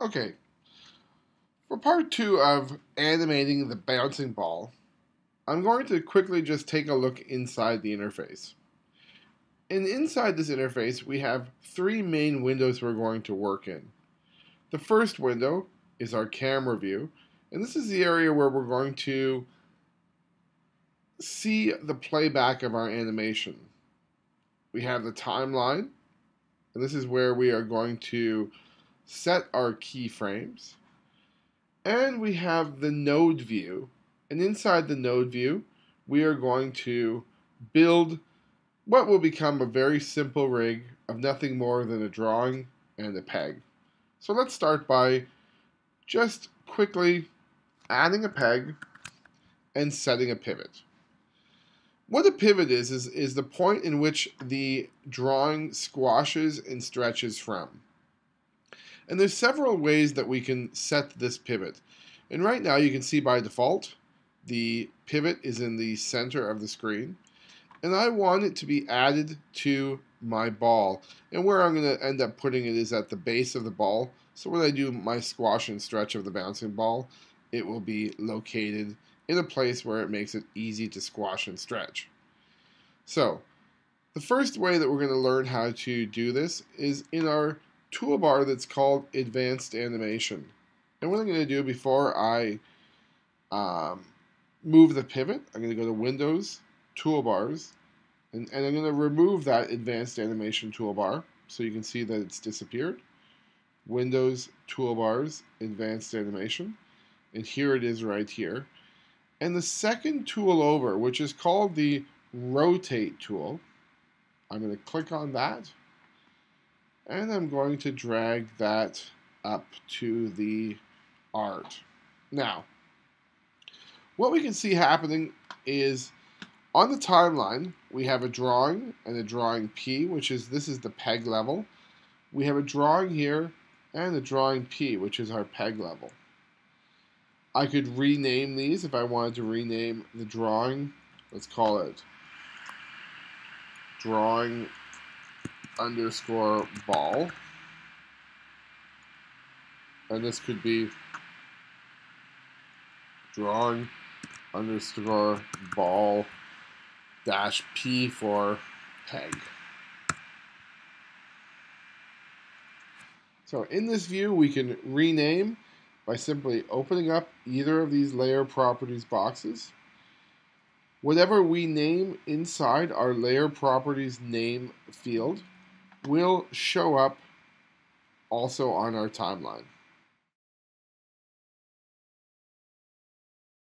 Okay, for part 2 of animating the bouncing ball, I'm going to quickly just take a look inside the interface. And inside this interface, we have 3 main windows we're going to work in. The first window is our camera view, and this is the area where we're going to see the playback of our animation. We have the timeline, and this is where we are going to set our keyframes. And we have the node view, and inside the node view, we are going to build what will become a very simple rig of nothing more than a drawing and a peg. So let's start by just quickly adding a peg and setting a pivot. What a pivot is the point in which the drawing squashes and stretches from. And there's several ways that we can set this pivot. And right now you can see by default the pivot is in the center of the screen. And I want it to be added to my ball. And where I'm going to end up putting it is at the base of the ball. So when I do my squash and stretch of the bouncing ball, it will be located in a place where it makes it easy to squash and stretch. So the first way that we're going to learn how to do this is in our toolbar that's called Advanced Animation. And what I'm going to do before I move the pivot, I'm going to go to Windows, Toolbars, and I'm going to remove that Advanced Animation toolbar so you can see that it's disappeared. Windows, Toolbars, Advanced Animation, and here it is right here. And the second tool over, which is called the Rotate tool, I'm going to click on that, and I'm going to drag that up to the art. Now, what we can see happening is on the timeline, we have a drawing and a drawing P, this is the peg level. We have a drawing here and a drawing P, which is our peg level. I could rename these if I wanted to rename the drawing. Let's call it drawing underscore ball. And this could be drawing underscore ball dash P for peg. So in this view, we can rename by simply opening up either of these layer properties boxes. Whatever we name inside our layer properties name field will show up also on our timeline.